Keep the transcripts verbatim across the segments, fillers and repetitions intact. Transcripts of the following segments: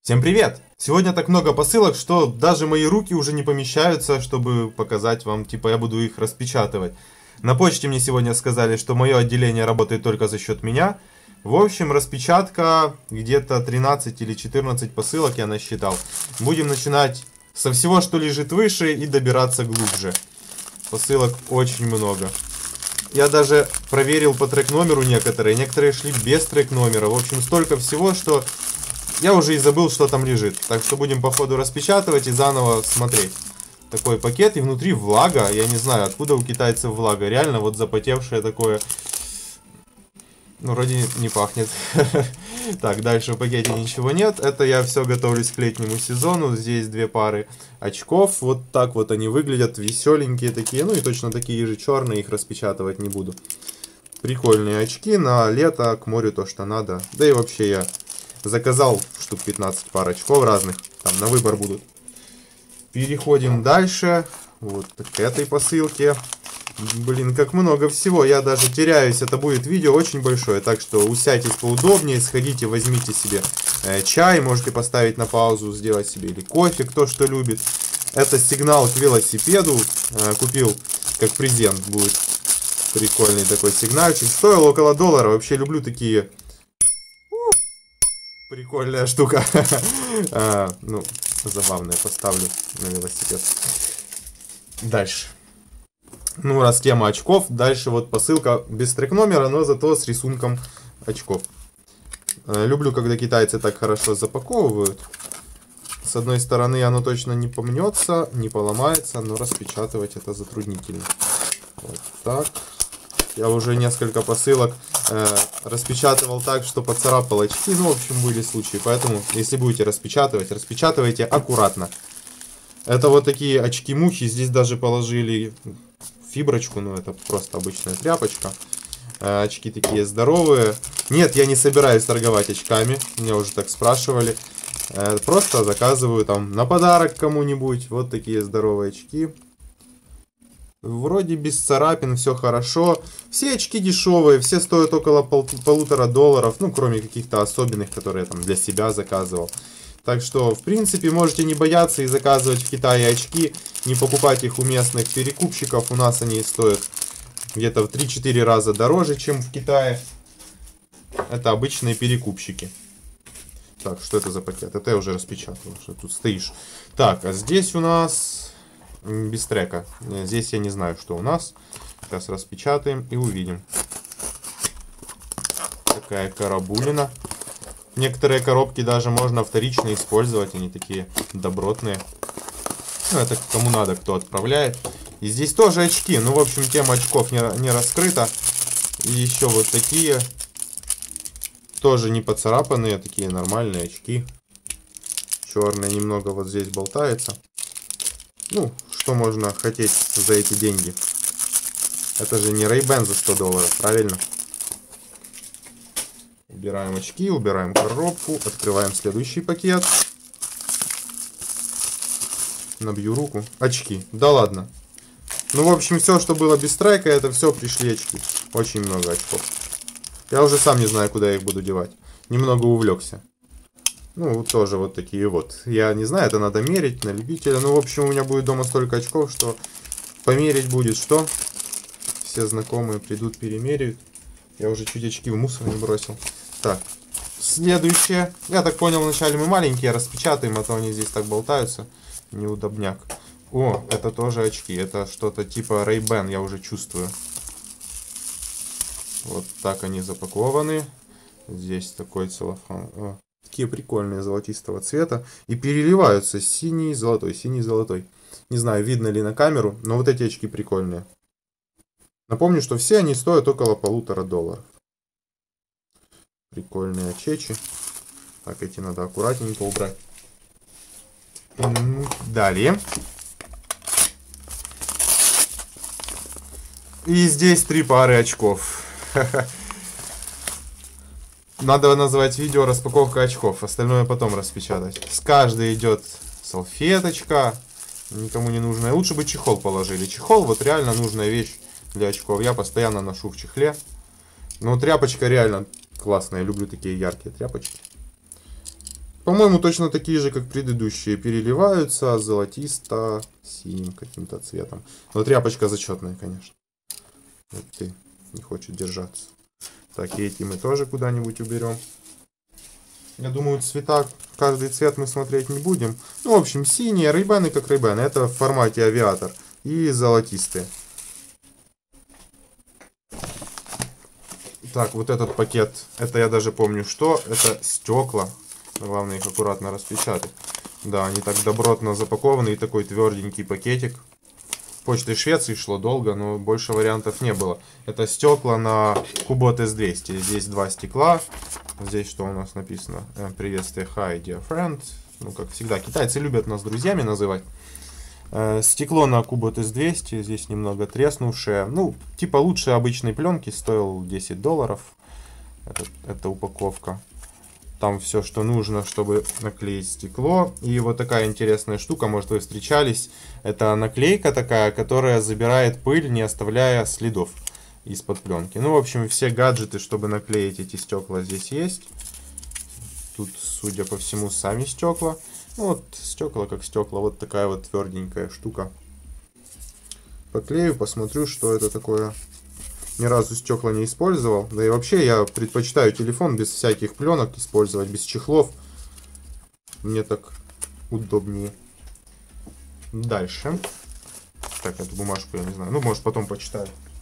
Всем привет! Сегодня так много посылок, что даже мои руки уже не помещаются, чтобы показать вам, типа я буду их распечатывать. На почте мне сегодня сказали, что мое отделение работает только за счет меня. В общем, распечатка где-то тринадцать или четырнадцать посылок я насчитал. Будем начинать со всего, что лежит выше, и добираться глубже. Посылок очень много. Я даже проверил по трек-номеру некоторые, некоторые шли без трек-номера. В общем, столько всего, что я уже и забыл, что там лежит. Так что будем по ходу распечатывать и заново смотреть. Такой пакет, и внутри влага. Я не знаю, откуда у китайцев влага. Реально, вот запотевшее такое. Ну, вроде не пахнет. Так, дальше в пакете ничего нет. Это я все готовлюсь к летнему сезону. Здесь две пары очков. Вот так вот они выглядят. Веселенькие такие. Ну и точно такие же черные. Их распечатывать не буду. Прикольные очки на лето, к морю то, что надо. Да и вообще я заказал штук пятнадцать пар очков разных. Там на выбор будут. Переходим дальше. Вот к этой посылке. Блин, как много всего. Я даже теряюсь. Это будет видео очень большое. Так что усядьтесь поудобнее. Сходите, возьмите себе э, чай. Можете поставить на паузу, сделать себе или кофе, кто что любит. Это сигнал к велосипеду. Э, купил как презент. Будет прикольный такой сигнальчик. Стоил около доллара. Вообще люблю такие... Прикольная штука. а, ну, забавная. Поставлю на велосипед. Дальше. Ну, раз тема очков, дальше вот посылка без трек-номера, но зато с рисунком очков. Э, люблю, когда китайцы так хорошо запаковывают. С одной стороны, оно точно не помнется, не поломается, но распечатывать это затруднительно. Вот так. Я уже несколько посылок э, распечатывал так, что поцарапал очки. Ну, в общем, были случаи. Поэтому, если будете распечатывать, распечатывайте аккуратно. Это вот такие очки-мухи. Здесь даже положили фиброчку. Ну, это просто обычная тряпочка. Э, очки такие здоровые. Нет, я не собираюсь торговать очками. Меня уже так спрашивали. Э, просто заказываю там на подарок кому-нибудь. Вот такие здоровые очки. Вроде без царапин, все хорошо. Все очки дешевые, все стоят около пол полутора долларов. Ну, кроме каких-то особенных, которые я там для себя заказывал. Так что, в принципе, можете не бояться и заказывать в Китае очки. Не покупать их у местных перекупщиков. У нас они стоят где-то в три-четыре раза дороже, чем в Китае. Это обычные перекупщики. Так, что это за пакет? Это я уже распечатал, что тут стоишь. Так, а здесь у нас... без трека. Здесь я не знаю, что у нас. Сейчас распечатаем и увидим. Такая карабулина. Некоторые коробки даже можно вторично использовать. Они такие добротные. Ну, это кому надо, кто отправляет. И здесь тоже очки. Ну, в общем, тема очков не, не раскрыта. И еще вот такие. Тоже не поцарапанные. Такие нормальные очки. Черные немного вот здесь болтается. Ну, что можно хотеть за эти деньги? Это же не Ray-Ban за сто долларов, правильно? Убираем очки, убираем коробку, открываем следующий пакет. Набью руку. Очки. Да ладно. Ну, в общем, все, что было без трека, это все пришли очки. Очень много очков. Я уже сам не знаю, куда я их буду девать. Немного увлекся. Ну, тоже вот такие вот. Я не знаю, это надо мерить на любителя. Ну, в общем, у меня будет дома столько очков, что померить будет что. Все знакомые придут, перемеряют. Я уже чуть очки в мусор не бросил. Так, следующее. Я так понял, вначале мы маленькие распечатаем, а то они здесь так болтаются. Неудобняк. О, это тоже очки. Это что-то типа Ray-Ban, я уже чувствую. Вот так они запакованы. Здесь такой целлофан. О. Такие прикольные золотистого цвета. И переливаются синий, золотой, синий, золотой. Не знаю, видно ли на камеру, но вот эти очки прикольные. Напомню, что все они стоят около полутора долларов. Прикольные очечи. Так, эти надо аккуратненько убрать. Далее. И здесь три пары очков. Надо назвать видео распаковка очков, остальное потом распечатать. С каждой идет салфеточка, никому не нужная. Лучше бы чехол положили. Чехол вот реально нужная вещь для очков. Я постоянно ношу в чехле. Но тряпочка реально классная, я люблю такие яркие тряпочки. По-моему, точно такие же, как предыдущие. Переливаются золотисто-синим каким-то цветом. Но тряпочка зачетная, конечно. Вот ты не хочет держаться. Так, и эти мы тоже куда-нибудь уберем. Я думаю, цвета, каждый цвет мы смотреть не будем. Ну, в общем, синие, рейбаны как рейбаны. Это в формате авиатор. И золотистые. Так, вот этот пакет. Это я даже помню, что. Это стекла. Главное их аккуратно распечатать. Да, они так добротно запакованы. И такой тверденький пакетик. Почтой Швеции шло долго, но больше вариантов не было. Это стекла на Kubot эс двести. Здесь два стекла. Здесь что у нас написано? Приветствие, hi, dear friend. Ну, как всегда, китайцы любят нас друзьями называть. Стекло на Kubot эс двести. Здесь немного треснувшее. Ну, типа лучше обычной пленки. Стоил десять долларов. Это, это упаковка. Там все, что нужно, чтобы наклеить стекло. И вот такая интересная штука, может, вы встречались. Это наклейка такая, которая забирает пыль, не оставляя следов из-под пленки. Ну, в общем, все гаджеты, чтобы наклеить эти стекла, здесь есть. Тут, судя по всему, сами стекла. Ну, вот стекла как стекла. Вот такая вот тверденькая штука. Поклею, посмотрю, что это такое. Ни разу стекла не использовал. Да и вообще я предпочитаю телефон без всяких пленок использовать, без чехлов. Мне так удобнее. Дальше. Так, эту бумажку я не знаю. Ну, может, потом почитаю.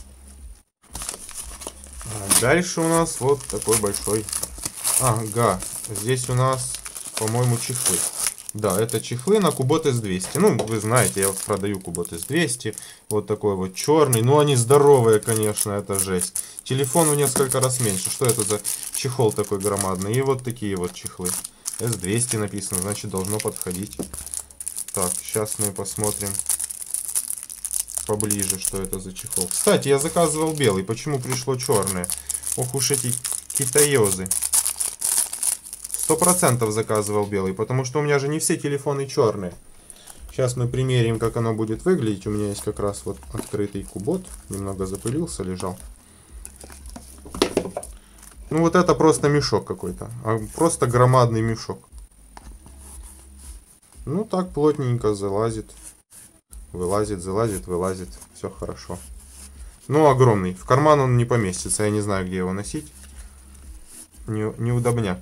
А дальше у нас вот такой большой... Ага, здесь у нас, по-моему, чехлы. Да, это чехлы на Kubot эс двести. Ну, вы знаете, я вот продаю Kubot эс двести. Вот такой вот черный. Ну, они здоровые, конечно, это жесть. Телефон в несколько раз меньше. Что это за чехол такой громадный? И вот такие вот чехлы. эс двести написано, значит, должно подходить. Так, сейчас мы посмотрим поближе, что это за чехол. Кстати, я заказывал белый. Почему пришло черное? Ох уж эти китаёзы. Сто процентов заказывал белый, потому что у меня же не все телефоны черные. Сейчас мы примерим, как оно будет выглядеть. У меня есть как раз вот открытый Kubot. Немного запылился, лежал. Ну вот это просто мешок какой-то. Просто громадный мешок. Ну так плотненько залазит. Вылазит, залазит, вылазит. Все хорошо. Ну огромный. В карман он не поместится. Я не знаю, где его носить. Не, неудобняк.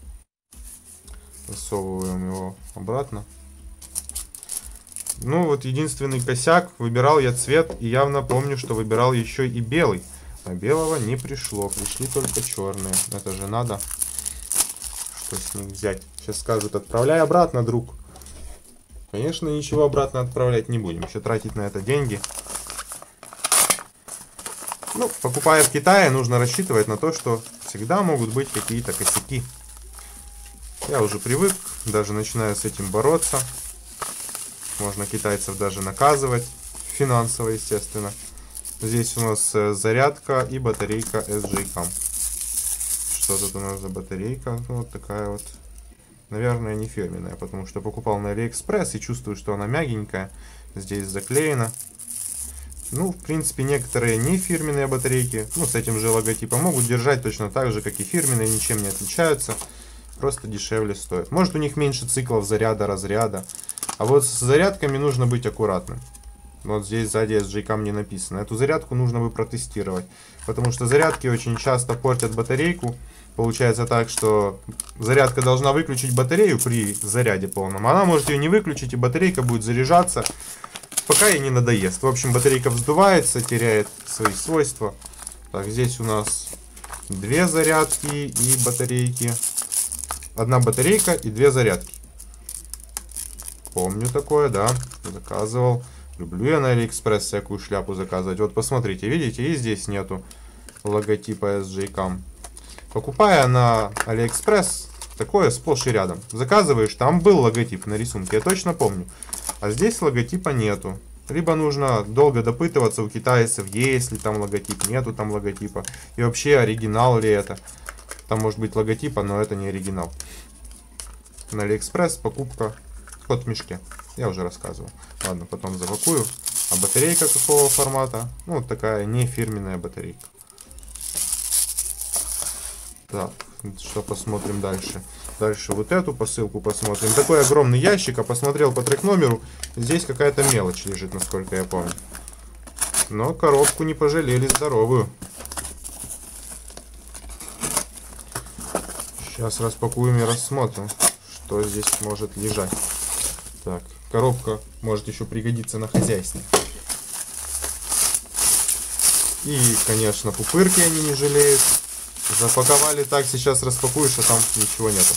Засовываем его обратно. Ну вот единственный косяк. Выбирал я цвет. И явно помню, что выбирал еще и белый. А белого не пришло. Пришли только черные. Это же надо. Что с них взять? Сейчас скажут, отправляй обратно, друг. Конечно, ничего обратно отправлять не будем. Еще тратить на это деньги. Ну, покупая в Китае, нужно рассчитывать на то, что всегда могут быть какие-то косяки. Я уже привык, даже начинаю с этим бороться. Можно китайцев даже наказывать. Финансово, естественно. Здесь у нас зарядка и батарейка эс джей кам. Что тут у нас за батарейка? Вот такая вот. Наверное, не фирменная, потому что покупал на Алиэкспресс и чувствую, что она мягенькая. Здесь заклеена. Ну, в принципе, некоторые не фирменные батарейки, ну, с этим же логотипом, могут держать точно так же, как и фирменные, ничем не отличаются. Просто дешевле стоят. Может, у них меньше циклов заряда, разряда. А вот с зарядками нужно быть аккуратным. Вот здесь сзади эс джей кам не написано. Эту зарядку нужно бы протестировать. Потому что зарядки очень часто портят батарейку. Получается так, что зарядка должна выключить батарею при заряде полном. Она может ее не выключить, и батарейка будет заряжаться, пока ей не надоест. В общем, батарейка вздувается, теряет свои свойства. Так, здесь у нас две зарядки и батарейки. Одна батарейка и две зарядки. Помню такое, да. Заказывал. Люблю я на Алиэкспресс всякую шляпу заказывать. Вот посмотрите, видите, и здесь нету логотипа эс джей кам. Покупая на Алиэкспресс, такое сплошь и рядом. Заказываешь, там был логотип на рисунке, я точно помню. А здесь логотипа нету. Либо нужно долго допытываться у китайцев, есть ли там логотип, нету там логотипа. И вообще, оригинал ли это. Там может быть логотипа, но это не оригинал. На Алиэкспресс покупка кот в мешке. Я уже рассказывал. Ладно, потом запакую. А батарейка какого формата? Ну, вот такая не фирменная батарейка. Так, что посмотрим дальше. Дальше вот эту посылку посмотрим. Такой огромный ящик, а посмотрел по трек номеру. Здесь какая-то мелочь лежит, насколько я помню. Но коробку не пожалели, здоровую. Сейчас распакуем и рассмотрим, что здесь может лежать. Так, коробка может еще пригодиться на хозяйстве. И, конечно, пупырки они не жалеют. Запаковали так, сейчас распакуешь, а там ничего нету.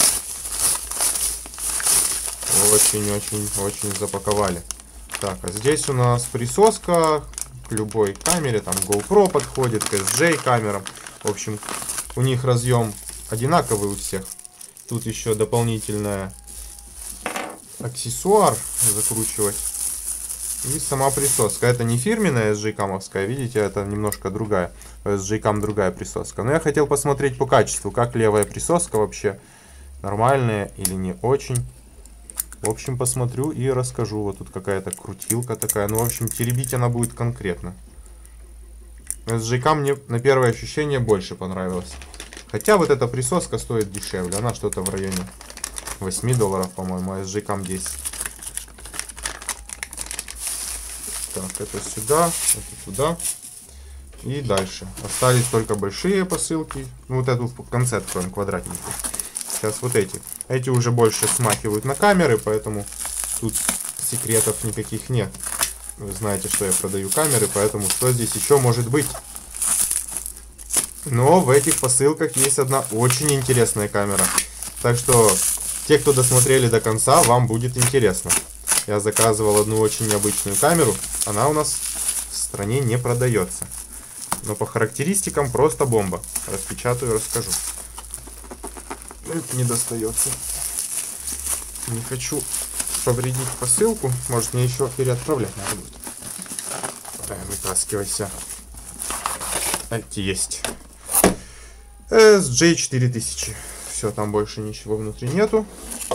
Очень-очень-очень запаковали. Так, а здесь у нас присоска к любой камере. Там GoPro подходит, к эс джей камерам. В общем, у них разъем одинаковый у всех. Тут еще дополнительная аксессуар закручивать. И сама присоска. Это не фирменная эс джей камовская, видите, это немножко другая. У эс джей кам другая присоска. Но я хотел посмотреть по качеству, как левая присоска вообще. Нормальная или не очень. В общем, посмотрю и расскажу. Вот тут какая-то крутилка такая. Ну, в общем, теребить она будет конкретно. эс джей кам мне на первое ощущение больше понравилось. Хотя вот эта присоска стоит дешевле. Она что-то в районе восьми долларов, по-моему, а эс джей кам десять. Так, это сюда, это туда. И дальше. Остались только большие посылки. Ну, вот эту в конце откроем, квадратненькую. Сейчас вот эти. Эти уже больше смахивают на камеры, поэтому тут секретов никаких нет. Вы знаете, что я продаю камеры, поэтому что здесь еще может быть? Но в этих посылках есть одна очень интересная камера. Так что, те, кто досмотрели до конца, вам будет интересно. Я заказывал одну очень необычную камеру. Она у нас в стране не продается. Но по характеристикам просто бомба. Распечатаю и расскажу. Это не достается. Не хочу повредить посылку. Может, мне еще переотправлять надо будет. Давай, вытаскивайся. Эти есть. эс джей четыре тысячи. Все, там больше ничего внутри нету.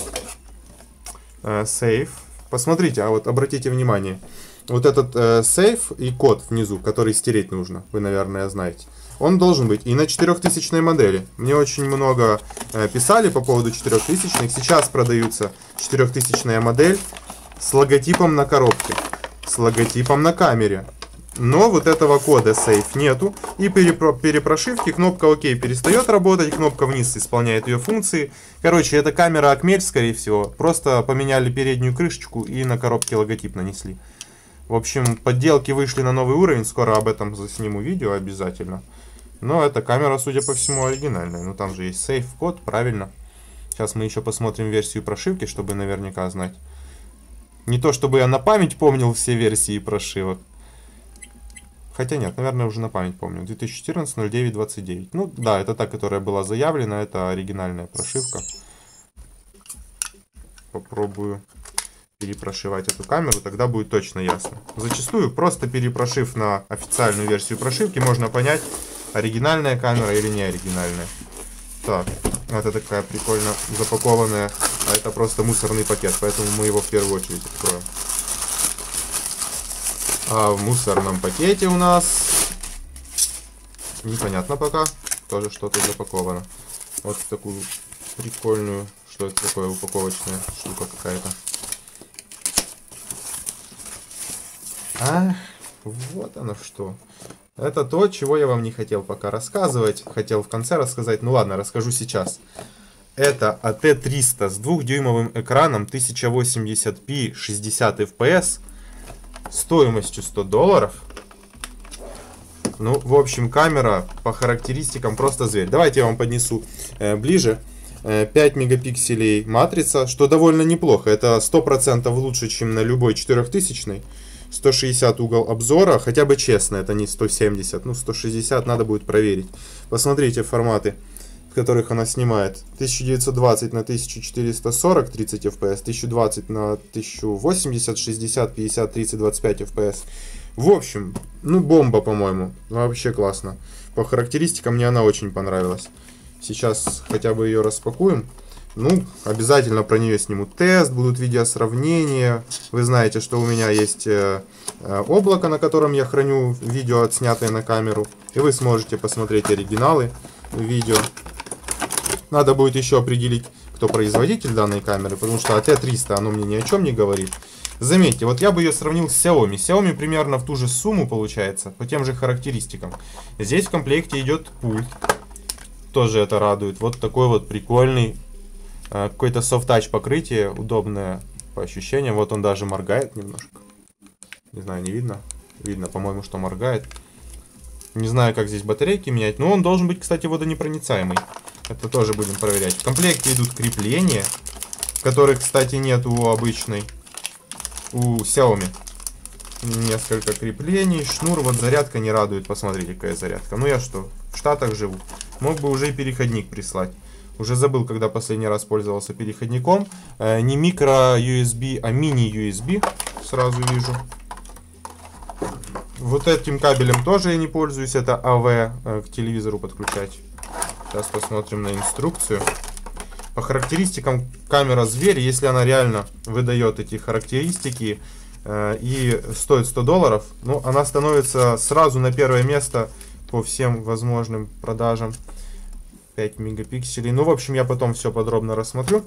Сейф. Посмотрите, а вот обратите внимание. Вот этот э, сейф и код внизу, который стереть нужно, вы, наверное, знаете. Он должен быть и на четырехтысячной модели. Мне очень много э, писали по поводу четырехтысячных. Сейчас продаются четырехтысячная модель с логотипом на коробке, с логотипом на камере. Но вот этого кода сейф нету. И при перепрошивке кнопка ОК перестает работать, кнопка вниз исполняет ее функции. Короче, это камера Акмель, скорее всего. Просто поменяли переднюю крышечку и на коробке логотип нанесли. В общем, подделки вышли на новый уровень. Скоро об этом засниму видео обязательно. Но эта камера, судя по всему, оригинальная. Ну там же есть сейф-код, правильно. Сейчас мы еще посмотрим версию прошивки, чтобы наверняка знать. Не то, чтобы я на память помнил все версии прошивок. Хотя нет, наверное, уже на память помню. две тысячи четырнадцать ноль девять двадцать девять. Ну да, это та, которая была заявлена. Это оригинальная прошивка. Попробую перепрошивать эту камеру, тогда будет точно ясно. Зачастую, просто перепрошив на официальную версию прошивки, можно понять, оригинальная камера или не оригинальная. Так, это такая прикольно запакованная, а это просто мусорный пакет, поэтому мы его в первую очередь откроем. А в мусорном пакете у нас непонятно пока, тоже что-то запаковано. Вот такую прикольную, что это такое, упаковочная штука какая-то. А, вот оно что. Это то, чего я вам не хотел пока рассказывать. Хотел в конце рассказать. Ну ладно, расскажу сейчас. Это эй ти триста с двухдюймовым экраном тысяча восемьдесят пи шестьдесят эф пи эс. Стоимостью сто долларов. Ну, в общем, камера по характеристикам просто зверь. Давайте я вам поднесу э, ближе. э, пять мегапикселей матрица, что довольно неплохо. Это сто процентов лучше, чем на любой четырехтысячной. сто шестьдесят угол обзора, хотя бы честно, это не сто семьдесят, ну сто шестьдесят надо будет проверить. Посмотрите форматы, в которых она снимает. тысяча девятьсот двадцать на тысяча четыреста сорок тридцать эф пи эс, тысяча двадцать на тысяча восемьдесят шестьдесят пятьдесят тридцать двадцать пять эф пи эс. В общем, ну бомба, по-моему, вообще классно. По характеристикам мне она очень понравилась. Сейчас хотя бы ее распакуем. Ну, обязательно про нее сниму тест, будут видеосравнения. Вы знаете, что у меня есть э, э, облако, на котором я храню видео, отснятые на камеру. И вы сможете посмотреть оригиналы видео. Надо будет еще определить, кто производитель данной камеры, потому что А Т триста, оно мне ни о чем не говорит. Заметьте, вот я бы ее сравнил с Xiaomi. Xiaomi примерно в ту же сумму получается, по тем же характеристикам. Здесь в комплекте идет пульт. Тоже это радует. Вот такой вот прикольный, э, какой-то софт-тач покрытие, удобное по ощущениям. Вот он даже моргает немножко. Не знаю, не видно? Видно, по-моему, что моргает. Не знаю, как здесь батарейки менять, но он должен быть, кстати, водонепроницаемый. Это тоже будем проверять. В комплекте идут крепления, которых, кстати, нет у обычной, у Xiaomi. Несколько креплений, шнур, вот зарядка не радует. Посмотрите, какая зарядка. Ну я что, в Штатах живу. Мог бы уже и переходник прислать. Уже забыл, когда последний раз пользовался переходником. Э, не микро ю эс би, а мини ю эс би. Сразу вижу. Вот этим кабелем тоже я не пользуюсь. Это А В э, к телевизору подключать. Сейчас посмотрим на инструкцию. По характеристикам камера зверь, если она реально выдает эти характеристики э, и стоит сто долларов, ну, она становится сразу на первое место по всем возможным продажам. пять мегапикселей. Ну, в общем, я потом все подробно рассмотрю.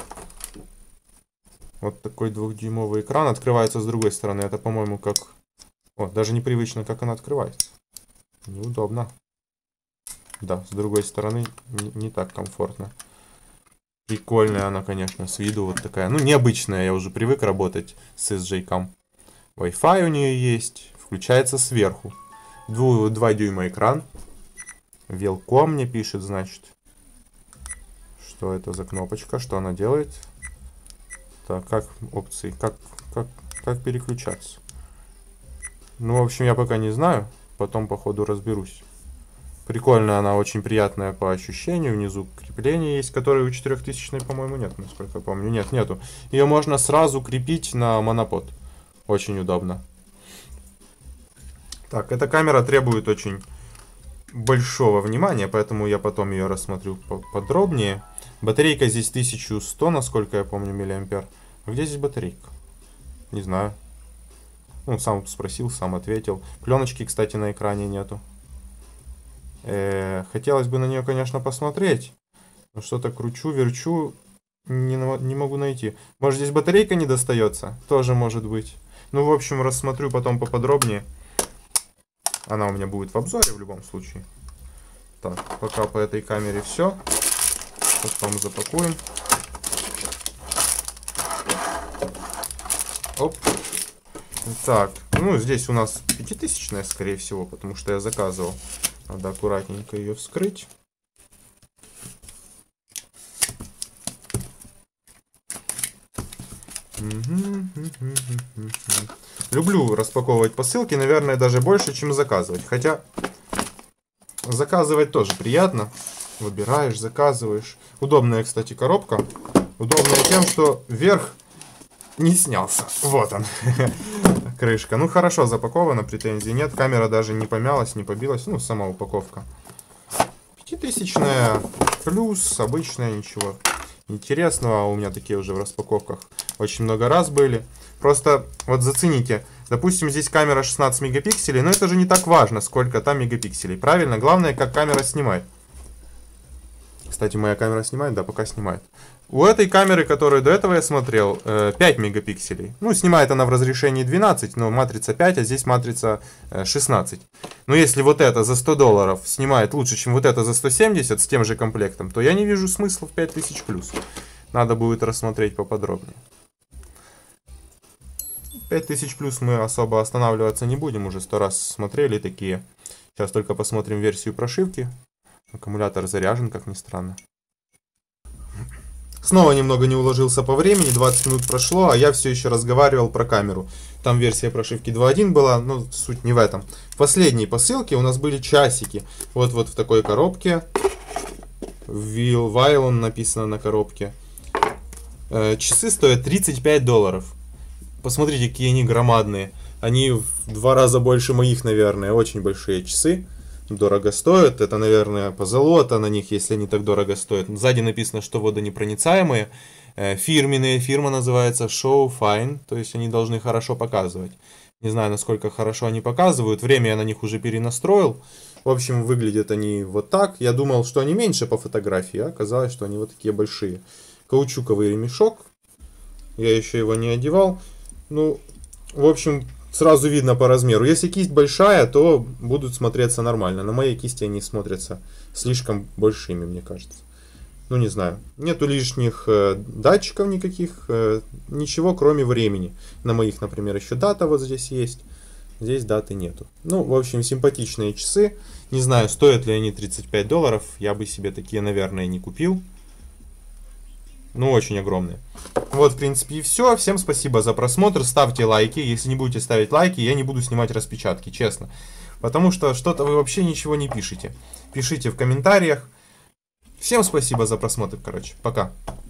Вот такой двухдюймовый экран. Открывается с другой стороны. Это, по-моему, как... О, даже непривычно, как она открывается. Неудобно. Да, с другой стороны не, не так комфортно. Прикольная она, конечно, с виду вот такая. Ну, необычная, я уже привык работать с эс джей кам. Wi-Fi у нее есть. Включается сверху. два дюйма экран. Welcome мне пишет, значит. Что это за кнопочка? Что она делает? Так, как опции? Как, как, как переключаться? Ну, в общем, я пока не знаю. Потом, по ходу, разберусь. Прикольная она, очень приятная по ощущению. Внизу крепление есть, которые у четырехтысячной, по-моему, нет, насколько я помню. Нет, нету. Ее можно сразу крепить на монопод. Очень удобно. Так, эта камера требует очень большого внимания, поэтому я потом ее рассмотрю подробнее. Батарейка здесь тысяча сто, насколько я помню, миллиампер. А где здесь батарейка? Не знаю. Ну, сам спросил, сам ответил. Пленочки, кстати, на экране нету. Э, хотелось бы на нее, конечно, посмотреть. Но что-то кручу, верчу, не, не могу найти. Может, здесь батарейка не достается? Тоже может быть. Ну, в общем, рассмотрю потом поподробнее. Она у меня будет в обзоре в любом случае. Так, пока по этой камере все. Потом запакуем. Оп. Так, ну здесь у нас пятитысячная, скорее всего, потому что я заказывал. Надо аккуратненько ее вскрыть. Люблю распаковывать посылки, наверное, даже больше, чем заказывать. Хотя заказывать тоже приятно. Выбираешь, заказываешь. Удобная, кстати, коробка. Удобная тем, что верх не снялся. Вот он. Крышка. Ну, хорошо запакована, претензий нет. Камера даже не помялась, не побилась. Ну, сама упаковка. Пятитысячная плюс, обычная, ничего интересного. У меня такие уже в распаковках очень много раз были. Просто вот зацените. Допустим, здесь камера шестнадцать мегапикселей, но это же не так важно, сколько там мегапикселей. Правильно? Главное, как камера снимает. Кстати, моя камера снимает? Да, пока снимает. У этой камеры, которую до этого я смотрел, пять мегапикселей. Ну, снимает она в разрешении двенадцать, но матрица пять, а здесь матрица шестнадцать. Но если вот это за сто долларов снимает лучше, чем вот это за сто семьдесят с тем же комплектом, то я не вижу смысла в пять тысяч плюс. Надо будет рассмотреть поподробнее. пять тысяч плюс мы особо останавливаться не будем, уже сто раз смотрели такие. Сейчас только посмотрим версию прошивки. Аккумулятор заряжен, как ни странно. Снова немного не уложился по времени, двадцать минут прошло, а я все еще разговаривал про камеру. Там версия прошивки два точка один была, но суть не в этом. В последней посылке у нас были часики. Вот-вот в такой коробке. Вайлон написано на коробке. Часы стоят тридцать пять долларов. Посмотрите, какие они громадные. Они в два раза больше моих, наверное. Очень большие часы. Дорого стоят. Это, наверное, позолота на них, если они так дорого стоят. Сзади написано, что водонепроницаемые. Фирменные. Фирма называется Show Fine. То есть они должны хорошо показывать. Не знаю, насколько хорошо они показывают. Время я на них уже перенастроил. В общем, выглядят они вот так. Я думал, что они меньше по фотографии, а оказалось, что они вот такие большие. каучуковый ремешок. Я еще его не одевал. Ну, в общем, сразу видно по размеру. Если кисть большая, то будут смотреться нормально. На моей кисти они смотрятся слишком большими, мне кажется. Ну, не знаю. Нету лишних э, датчиков никаких. Э, ничего, кроме времени. На моих, например, еще дата вот здесь есть. Здесь даты нету. Ну, в общем, симпатичные часы. Не знаю, стоят ли они тридцать пять долларов. Я бы себе такие, наверное, не купил. Ну, очень огромные. Вот, в принципе, и все. Всем спасибо за просмотр. Ставьте лайки. Если не будете ставить лайки, я не буду снимать распечатки, честно. Потому что что-то вы вообще ничего не пишете. Пишите в комментариях. Всем спасибо за просмотр, короче. Пока.